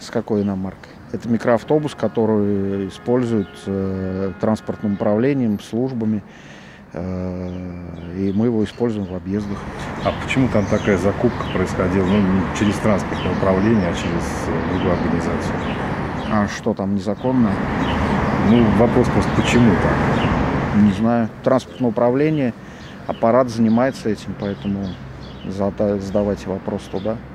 С какой иномаркой? Это микроавтобус, который используют транспортным управлением, службами. И мы его используем в объездах. А почему там такая закупка происходила? Ну, не через транспортное управление, а через другую организацию. А что там незаконно? Ну, вопрос просто, почему так? Не знаю. Транспортное управление, аппарат занимается этим, поэтому задавайте вопрос туда.